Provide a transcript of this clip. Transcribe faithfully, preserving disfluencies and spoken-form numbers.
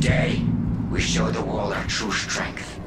Today, we show the world our true strength.